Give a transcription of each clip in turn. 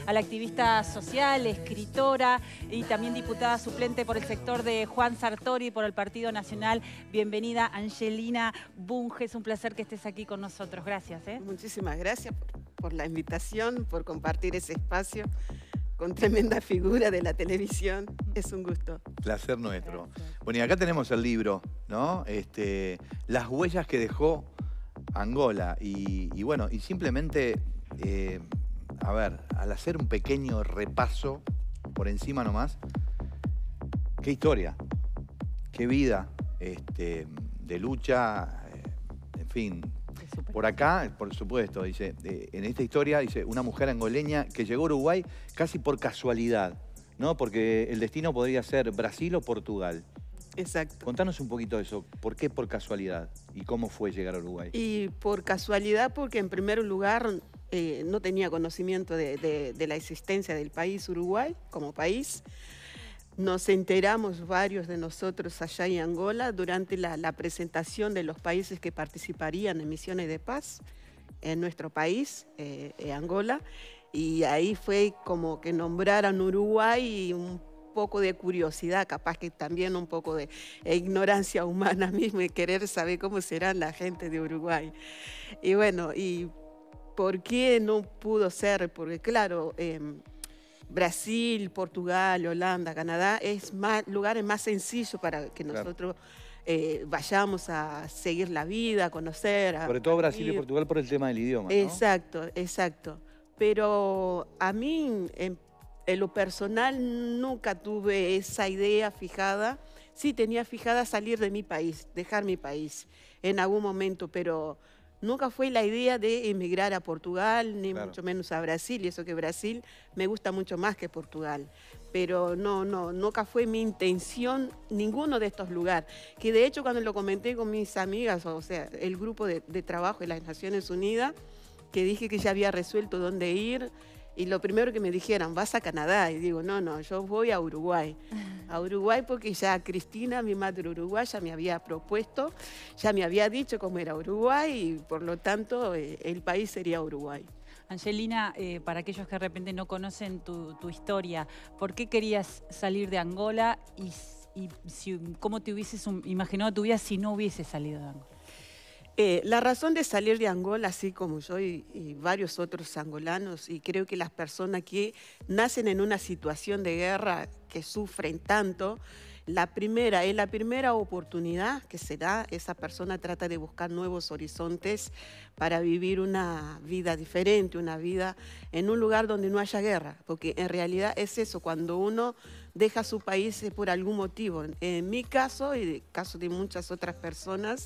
a la activista social, escritora y también diputada suplente por el sector de Juan Sartori por el Partido Nacional. Bienvenida, Angelina Bunge. Es un placer que estés aquí con nosotros. Gracias. Muchísimas gracias por la invitación, por compartir ese espacio con tremenda figura de la televisión. Es un gusto. Placer nuestro. Gracias. Bueno, y acá tenemos el libro, ¿no? Las huellas que dejó Angola. Y bueno, y simplemente, a ver, al hacer un pequeño repaso por encima nomás, qué historia, qué vida de lucha, en fin. Por acá, por supuesto, dice, en esta historia, dice, una mujer angoleña que llegó a Uruguay casi por casualidad, ¿no? Porque el destino podría ser Brasil o Portugal. Exacto. Contanos un poquito de eso. ¿Por qué por casualidad? ¿Y cómo fue llegar a Uruguay? Y por casualidad, porque en primer lugar no tenía conocimiento de la existencia del país Uruguay como país. Nos enteramos varios de nosotros allá en Angola durante la presentación de los países que participarían en misiones de paz en nuestro país, Angola. Y ahí fue como que nombraran Uruguay y un poco de curiosidad, capaz que también un poco de ignorancia humana misma y querer saber cómo será la gente de Uruguay. Y bueno, ¿y por qué no pudo ser? Porque claro, Brasil, Portugal, Holanda, Canadá, lugares más sencillos para que nosotros vayamos a seguir la vida, a conocer. Sobre todo Brasil y Portugal por el tema del idioma, ¿no? Exacto, exacto. Pero a mí, en lo personal, nunca tuve esa idea fijada. Sí tenía fijada salir de mi país, dejar mi país en algún momento, pero nunca fue la idea de emigrar a Portugal, ni mucho menos a Brasil, y eso que Brasil me gusta mucho más que Portugal. Pero nunca fue mi intención ninguno de estos lugares. Que de hecho cuando lo comenté con mis amigas, o sea, el grupo de trabajo de las Naciones Unidas, que dije que ya había resuelto dónde ir, y lo primero que me dijeron, vas a Canadá. Y digo, no, yo voy a Uruguay. A Uruguay porque ya Cristina, mi madre uruguaya, me había propuesto, ya me había dicho cómo era Uruguay y por lo tanto el país sería Uruguay. Angelina, para aquellos que de repente no conocen tu historia, ¿por qué querías salir de Angola y cómo te hubieses imaginado tu vida si no hubieses salido de Angola? La razón de salir de Angola, así como yo y varios otros angolanos, y creo que las personas que nacen en una situación de guerra, que sufren tanto, en la primera oportunidad que se da, esa persona trata de buscar nuevos horizontes para vivir una vida diferente, una vida en un lugar donde no haya guerra, porque en realidad es eso, cuando uno deja su país por algún motivo. En mi caso y en el caso de muchas otras personas,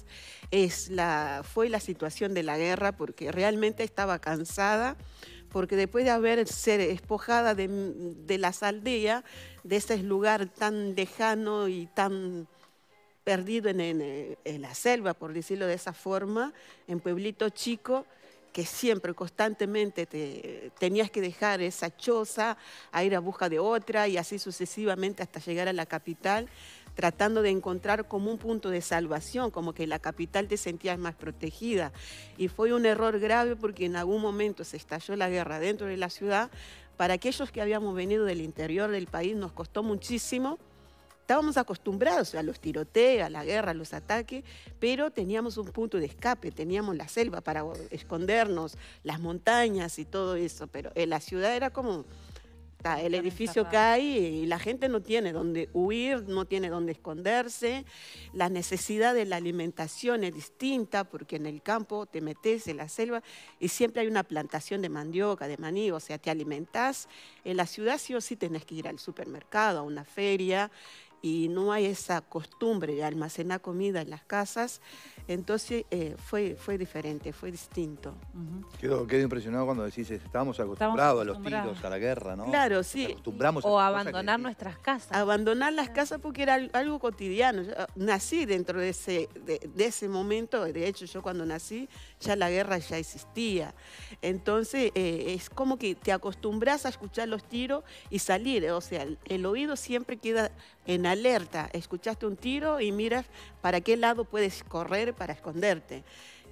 fue la situación de la guerra, porque realmente estaba cansada, porque después de haber sido despojada de las aldeas, de ese lugar tan lejano y tan perdido en la selva, por decirlo de esa forma, en pueblito chico, que siempre, constantemente tenías que dejar esa choza a ir a busca de otra y así sucesivamente hasta llegar a la capital, tratando de encontrar como un punto de salvación, como que en la capital te sentías más protegida. Y fue un error grave porque en algún momento se estalló la guerra dentro de la ciudad. Para aquellos que habíamos venido del interior del país nos costó muchísimo. Estábamos acostumbrados a los tiroteos, a la guerra, a los ataques, pero teníamos un punto de escape, teníamos la selva para escondernos, las montañas y todo eso, pero en la ciudad era como, el edificio cae y la gente no tiene dónde huir, no tiene dónde esconderse, la necesidad de la alimentación es distinta porque en el campo te metes en la selva y siempre hay una plantación de mandioca, de maní, o sea, te alimentás. En la ciudad sí o sí tenés que ir al supermercado, a una feria, y no hay esa costumbre de almacenar comida en las casas, entonces fue diferente, fue distinto. Quedo impresionado cuando decís, estábamos acostumbrados a los tiros, a la guerra, ¿no? Claro, sí. Acostumbramos o a abandonar nuestras casas. Abandonar las casas porque era algo cotidiano. Yo nací dentro de ese momento, de hecho yo cuando nací ya la guerra ya existía. Entonces es como que te acostumbras a escuchar los tiros y salir, o sea, el oído siempre queda en alerta. Escuchaste un tiro y miras para qué lado puedes correr para esconderte.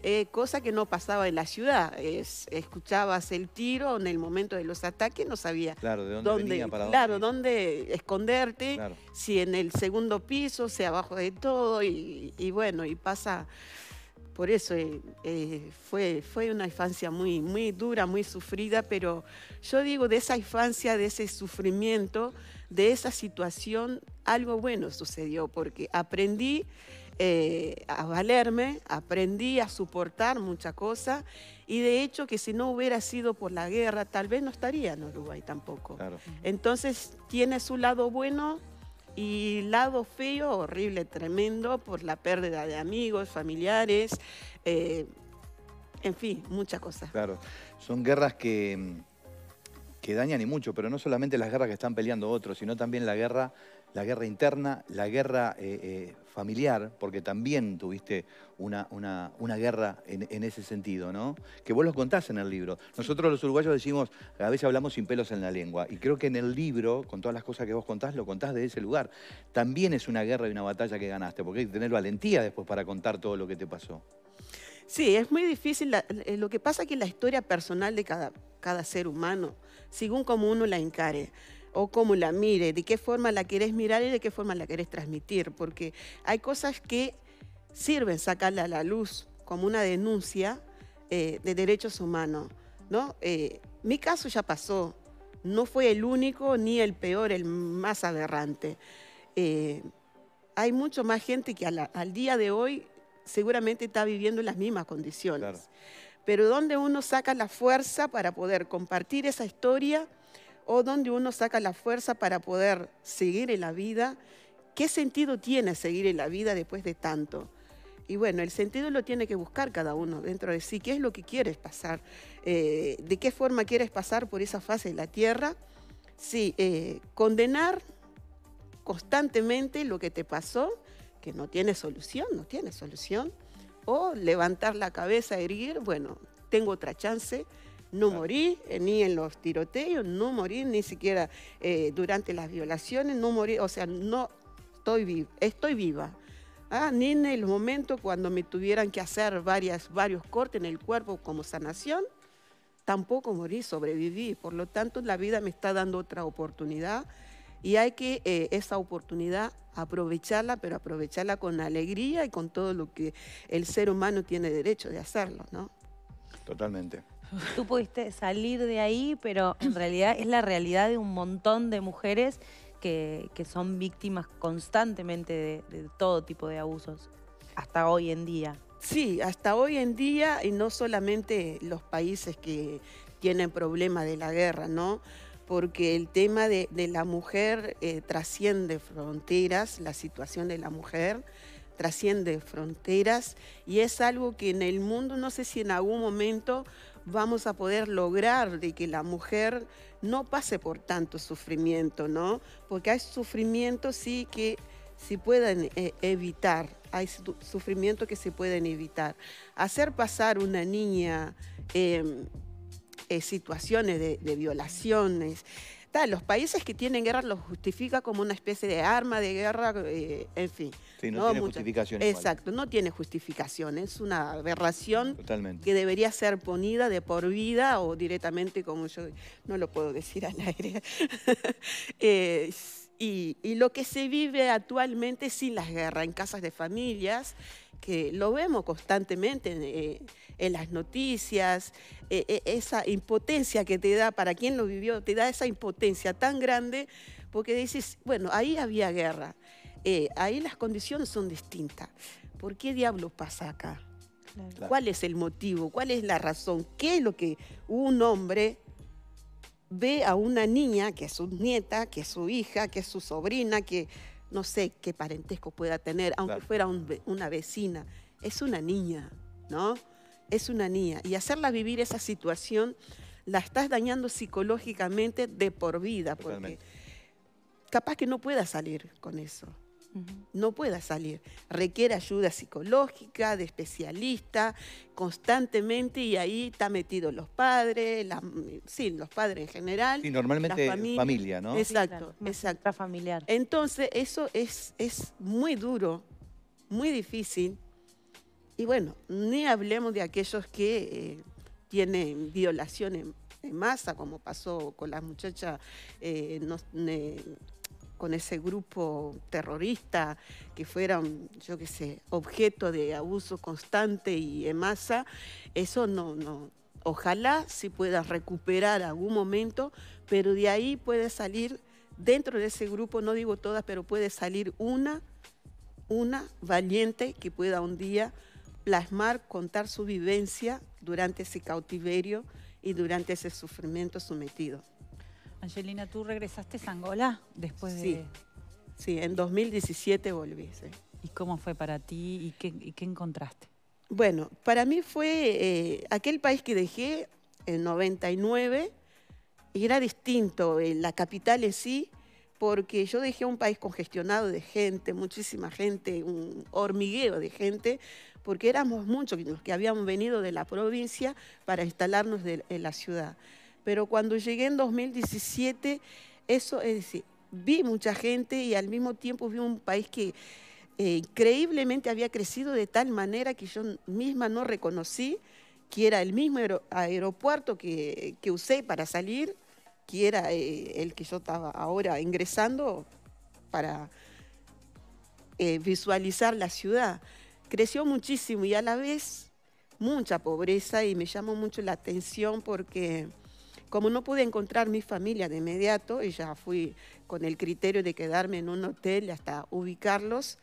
cosa que no pasaba en la ciudad. Escuchabas el tiro en el momento de los ataques, no sabía Claro, de dónde venía, para dónde. claro, dónde esconderte, Claro. si en el segundo piso, si abajo de todo, y bueno, y pasa. Por eso fue una infancia muy, muy dura, muy sufrida, pero yo digo, de esa infancia, de ese sufrimiento, de esa situación, algo bueno sucedió, porque aprendí a valerme, aprendí a soportar muchas cosas, y de hecho que si no hubiera sido por la guerra, tal vez no estaría en Uruguay tampoco. Claro. Entonces tiene su lado bueno y lado feo, horrible, tremendo, por la pérdida de amigos, familiares, en fin, muchas cosas. Claro, son guerras que dañan y mucho, pero no solamente las guerras que están peleando otros, sino también la guerra interna, la guerra familiar, porque también tuviste una guerra en ese sentido, ¿no? Que vos lo contás en el libro. Nosotros los uruguayos decimos, a veces hablamos sin pelos en la lengua, y creo que en el libro, con todas las cosas que vos contás, lo contás de ese lugar. También es una guerra y una batalla que ganaste, porque hay que tener valentía después para contar todo lo que te pasó. Sí, es muy difícil. Lo que pasa es que la historia personal de cada ser humano, según cómo uno la encare o cómo la mire, de qué forma la querés mirar y de qué forma la querés transmitir, porque hay cosas que sirven sacarla a la luz como una denuncia de derechos humanos, ¿no? Mi caso ya pasó, no fue el único ni el peor, el más aberrante. Hay mucho más gente que al día de hoy seguramente está viviendo en las mismas condiciones. Claro. Pero ¿dónde uno saca la fuerza para poder compartir esa historia? ¿O dónde uno saca la fuerza para poder seguir en la vida? ¿Qué sentido tiene seguir en la vida después de tanto? Y bueno, el sentido lo tiene que buscar cada uno dentro de sí. ¿Qué es lo que quieres pasar? ¿De qué forma quieres pasar por esa fase de la tierra? Sí, condenar constantemente lo que te pasó, que no tiene solución, o levantar la cabeza, erguir, bueno, tengo otra chance, no morí ni en los tiroteos, no morí ni siquiera durante las violaciones, no morí, o sea, no estoy viva. Ni en el momento cuando me tuvieran que hacer varios cortes en el cuerpo como sanación, tampoco morí, sobreviví. Por lo tanto, la vida me está dando otra oportunidad y hay que esa oportunidad aprovecharla, pero aprovecharla con alegría y con todo lo que el ser humano tiene derecho de hacerlo, ¿no? Totalmente. Tú pudiste salir de ahí, pero en realidad es la realidad de un montón de mujeres que son víctimas constantemente de todo tipo de abusos, hasta hoy en día. Sí, hasta hoy en día, y no solamente los países que tienen problemas de la guerra, ¿no? Porque el tema de la mujer trasciende fronteras, la situación de la mujer trasciende fronteras y es algo que en el mundo, no sé si en algún momento vamos a poder lograr de que la mujer no pase por tanto sufrimiento, ¿no? Porque hay sufrimientos sí que se pueden evitar, hay sufrimientos que se pueden evitar. Hacer pasar una niña situaciones de violaciones. Los países que tienen guerra los justifica como una especie de arma de guerra, en fin. Sí, no tiene justificación. Exacto, no tiene justificación. Es una aberración Totalmente. que debería ser punida de por vida o directamente, como yo no lo puedo decir al aire. Y lo que se vive actualmente sin las guerras, en casas de familias, que lo vemos constantemente en las noticias, esa impotencia que te da, para quien lo vivió, te da esa impotencia tan grande, porque dices, bueno, ahí había guerra, ahí las condiciones son distintas. ¿Por qué diablos pasa acá? Claro. ¿Cuál es el motivo? ¿Cuál es la razón? ¿Qué es lo que un hombre ve a una niña, que es su nieta, que es su hija, que es su sobrina, que no sé qué parentesco pueda tener, aunque fuera una vecina? Es una niña, ¿no? Es una niña. Y hacerla vivir esa situación, la estás dañando psicológicamente de por vida, porque capaz que no pueda salir con eso. No pueda salir. Requiere ayuda psicológica, de especialista, constantemente, y ahí está metido los padres, los padres en general. Sí, normalmente familia, ¿no? Exacto, Sí, claro, exacto. Familiar. Entonces, eso es muy duro, muy difícil, Y bueno, ni hablemos de aquellos que tienen violaciones en masa, como pasó con la muchacha, con ese grupo terrorista, que fueron, yo qué sé, objeto de abuso constante y en masa. Eso no. Ojalá se pueda recuperar algún momento, pero de ahí puede salir, dentro de ese grupo, no digo todas, pero puede salir una valiente que pueda un día plasmar, contar su vivencia durante ese cautiverio y durante ese sufrimiento sometido. Angelina, ¿tú regresaste a Angola después Sí. de...? Sí, en 2017 volví. Sí. ¿Y cómo fue para ti y qué encontraste? Bueno, para mí fue aquel país que dejé en 99, y era distinto, la capital en sí, porque yo dejé un país congestionado de gente, muchísima gente, un hormigueo de gente, porque éramos muchos los que habíamos venido de la provincia para instalarnos en la ciudad. Pero cuando llegué en 2017, eso, es decir, vi mucha gente y al mismo tiempo vi un país que increíblemente había crecido de tal manera que yo misma no reconocí que era el mismo aeropuerto que usé para salir, que era el que yo estaba ahora ingresando para visualizar la ciudad. Creció muchísimo y a la vez mucha pobreza, y me llamó mucho la atención porque como no pude encontrar mi familia de inmediato, y ya fui con el criterio de quedarme en un hotel hasta ubicarlos,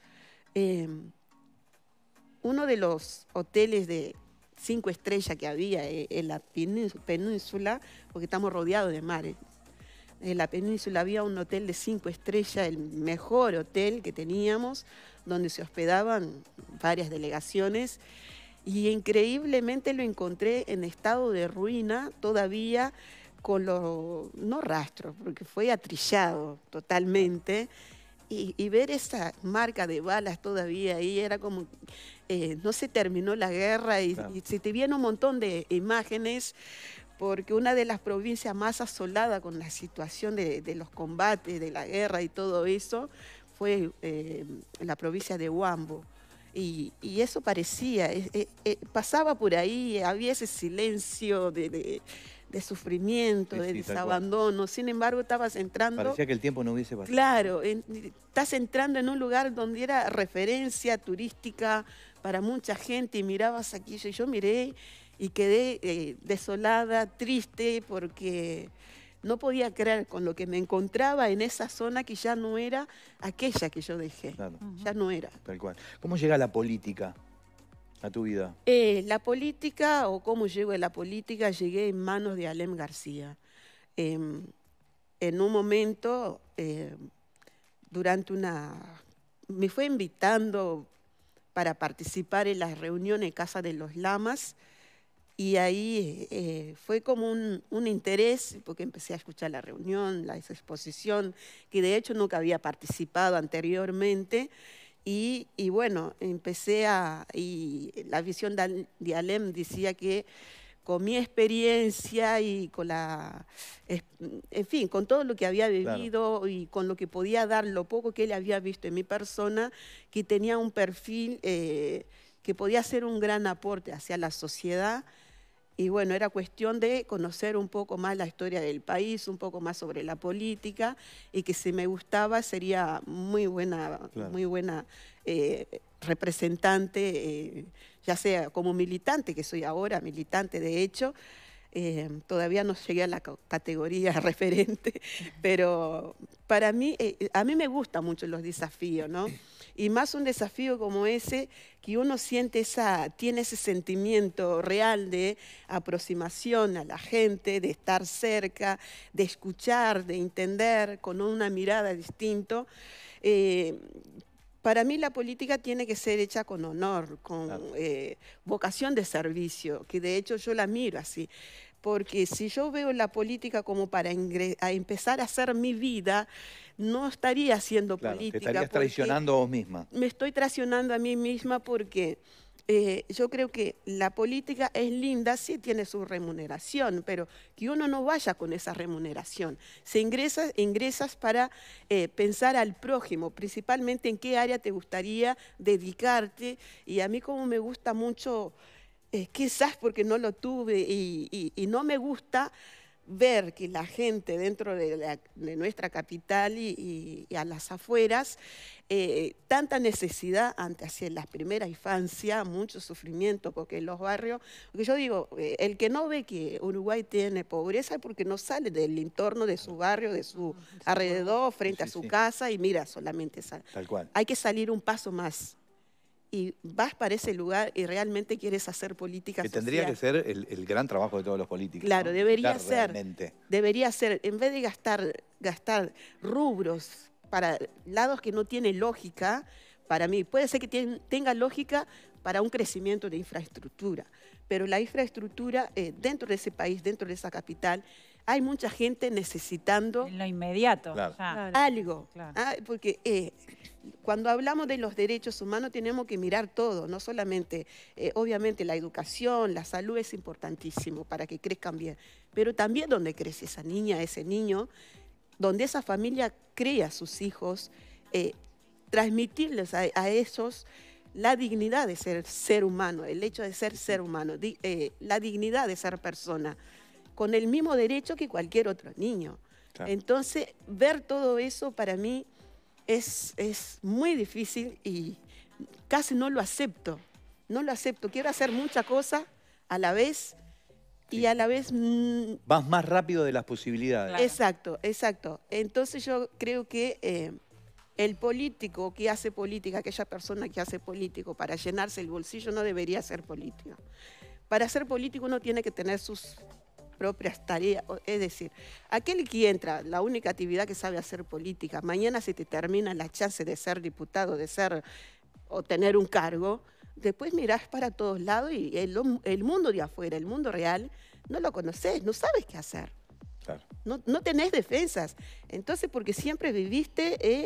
uno de los hoteles de 5 estrellas que había en la península, porque estamos rodeados de mares, en la península había un hotel de 5 estrellas, el mejor hotel que teníamos, donde se hospedaban varias delegaciones, y increíblemente lo encontré en estado de ruina todavía, con los, no rastros, porque fue atrillado totalmente, y ver esa marca de balas todavía ahí era como, no se terminó la guerra, y se te viene un montón de imágenes, porque una de las provincias más asoladas con la situación de los combates, de la guerra y todo eso, fue la provincia de Huambo. Y eso parecía, pasaba por ahí, había ese silencio de sufrimiento, de desabandono. Sin embargo, estabas entrando... Parecía que el tiempo no hubiese pasado. Claro, estás entrando en un lugar donde era referencia turística para mucha gente, y mirabas aquí, y yo miré y quedé desolada, triste, porque no podía creer con lo que me encontraba en esa zona, que ya no era aquella que yo dejé. Claro. Ya no era. Tal cual. ¿Cómo llega la política a tu vida? La política, o cómo llego a la política, llegué en manos de Alem García. En un momento, me fue invitando para participar en las reuniones en Casa de los Lamas, y ahí fue como un interés, porque empecé a escuchar la reunión, la exposición, que de hecho nunca había participado anteriormente. Y bueno, y la visión de Alem decía que con mi experiencia y en fin, con todo lo que había vivido, claro, y con lo que podía dar, lo poco que él había visto en mi persona, que tenía un perfil que podía hacer un gran aporte hacia la sociedad. Y bueno, era cuestión de conocer un poco más la historia del país, un poco más sobre la política, y que si me gustaba sería muy buena, claro, muy buena representante, ya sea como militante, que soy ahora militante de hecho. Todavía no llegué a la categoría referente, pero para mí, a mí me gustan mucho los desafíos, ¿no? Y más un desafío como ese, que uno siente tiene ese sentimiento real de aproximación a la gente, de estar cerca, de escuchar, de entender con una mirada distinta. Para mí la política tiene que ser hecha con honor, con vocación de servicio, que de hecho yo la miro así. Porque si yo veo la política como para empezar a hacer mi vida, no estaría haciendo política. Te estarías traicionando a vos misma. Me estoy traicionando a mí misma, porque yo creo que la política es linda, sí tiene su remuneración, pero que uno no vaya con esa remuneración. Se ingresas para pensar al prójimo, principalmente en qué área te gustaría dedicarte. Y a mí como me gusta mucho, quizás porque no lo tuve y no me gusta ver que la gente dentro de nuestra capital y a las afueras, tanta necesidad hacia la primera infancia, mucho sufrimiento, porque en los barrios, porque yo digo, el que no ve que Uruguay tiene pobreza es porque no sale del entorno de su barrio, de su alrededor, frente a su casa y mira solamente esa. Tal cual. Hay que salir un paso más. Y vas para ese lugar y realmente quieres hacer política Que social. tendría que ser el gran trabajo de todos los políticos. Claro, ¿no? debería Visitar ser. realmente. Debería ser, en vez de gastar rubros para lados que no tienen lógica, para mí, puede ser que tenga lógica para un crecimiento de infraestructura, pero la infraestructura dentro de ese país, dentro de esa capital, hay mucha gente necesitando En lo inmediato. Claro. ya. algo, Claro. porque cuando hablamos de los derechos humanos tenemos que mirar todo, no solamente, obviamente la educación, la salud es importantísimo para que crezcan bien, pero también donde crece esa niña, ese niño, donde esa familia cría a sus hijos, transmitirles a esos la dignidad de ser ser humano, el hecho de ser humano, la dignidad de ser persona, con el mismo derecho que cualquier otro niño. Claro. Entonces, ver todo eso para mí es muy difícil y casi no lo acepto. No lo acepto. Quiero hacer muchas cosas a la vez y a la vez... Vas más rápido de las posibilidades. Claro. Exacto, exacto. Entonces yo creo que el político que hace política, aquella persona que hace político para llenarse el bolsillo no debería ser político. Para ser político uno tiene que tener sus propias tareas, es decir, aquel que entra, la única actividad que sabe hacer política, mañana se te termina la chance de ser diputado, de ser o tener un cargo, después mirás para todos lados y el mundo de afuera, el mundo real, no lo conoces, no sabes qué hacer. Claro. No tenés defensas. Entonces, porque siempre viviste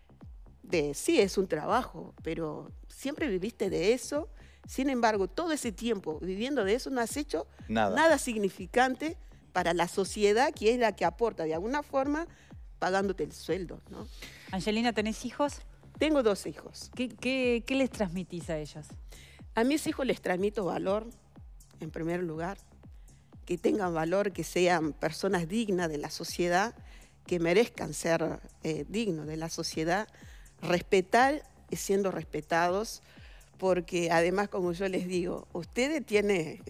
sí, es un trabajo, pero siempre viviste de eso. Sin embargo, todo ese tiempo viviendo de eso no has hecho nada significante para la sociedad, que es la que aporta de alguna forma pagándote el sueldo, ¿no? Angelina, ¿tenés hijos? Tengo 2 hijos. ¿Qué les transmitís a ellos? A mis hijos les transmito valor, en primer lugar, que tengan valor, que sean personas dignas de la sociedad, que merezcan ser dignos de la sociedad, respetar y siendo respetados, porque además, como yo les digo, ustedes tiene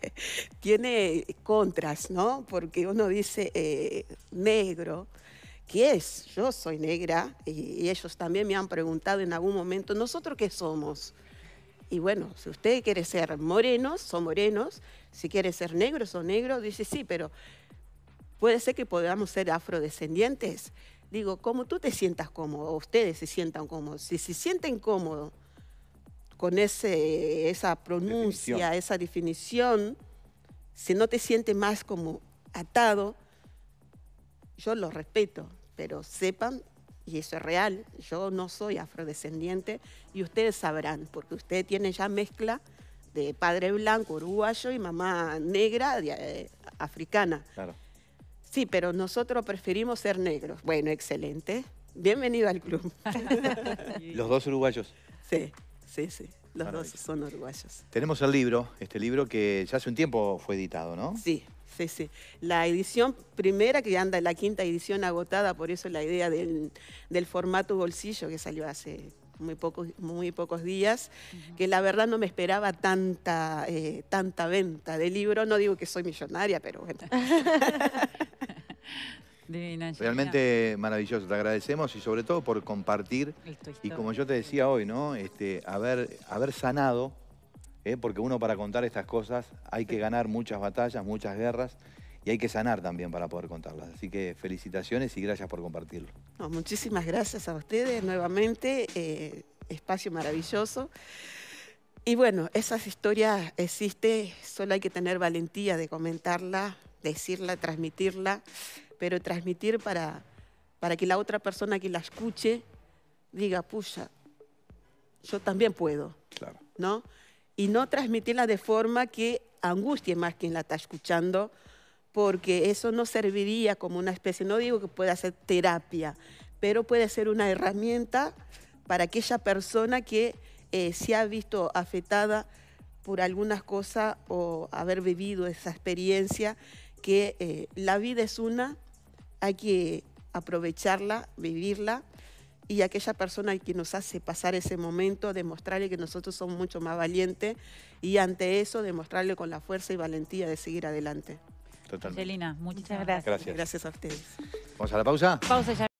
contras, ¿no? Porque uno dice negro, ¿qué es? Yo soy negra y ellos también me han preguntado en algún momento, ¿nosotros qué somos? Y bueno, si usted quiere ser morenos, son morenos, si quiere ser negros, son negros, dice sí, pero puede ser que podamos ser afrodescendientes. Digo, como tú te sientas cómodo, ustedes se sientan cómodos, si se sienten cómodos con esa pronuncia, esa definición, si no te sientes más como atado, yo lo respeto, pero sepan, y eso es real, yo no soy afrodescendiente y ustedes sabrán, porque ustedes tienen ya mezcla de padre blanco, uruguayo y mamá negra, africana. Claro. Sí, pero nosotros preferimos ser negros. Bueno, excelente. Bienvenido al club. Los 2 uruguayos. Sí, sí, sí. Los 2 Maravilloso. son uruguayos. Tenemos el libro, este libro que ya hace un tiempo fue editado, ¿no? Sí, sí, sí. La edición primera, que anda en la 5ª edición agotada, por eso la idea del formato bolsillo que salió hace muy pocos días, que la verdad no me esperaba tanta venta de libro. No digo que soy millonaria, pero bueno. Divina, Angelina. Realmente maravilloso, te agradecemos y sobre todo por compartir Es tu y historia. como yo te decía hoy, ¿no? Haber sanado, porque uno para contar estas cosas hay que ganar muchas batallas, muchas guerras y hay que sanar también para poder contarlas. Así que felicitaciones y gracias por compartirlo. No, muchísimas gracias a ustedes nuevamente, espacio maravilloso. Y bueno, esas historias existen, solo hay que tener valentía de comentarla, decirla, transmitirla, pero transmitir para que la otra persona que la escuche diga, pucha, yo también puedo, Claro. ¿no? y no transmitirla de forma que angustie más quien la está escuchando, porque eso no serviría como una especie, no digo que pueda ser terapia, pero puede ser una herramienta para aquella persona que se ha visto afectada por algunas cosas o haber vivido esa experiencia, que la vida es una, hay que aprovecharla, vivirla, y aquella persona que nos hace pasar ese momento, demostrarle que nosotros somos mucho más valientes, y ante eso demostrarle con la fuerza y valentía de seguir adelante. Totalmente. Angelina, muchas Muchas gracias. Gracias. Gracias a ustedes. ¿Vamos a la pausa? Pausa ya.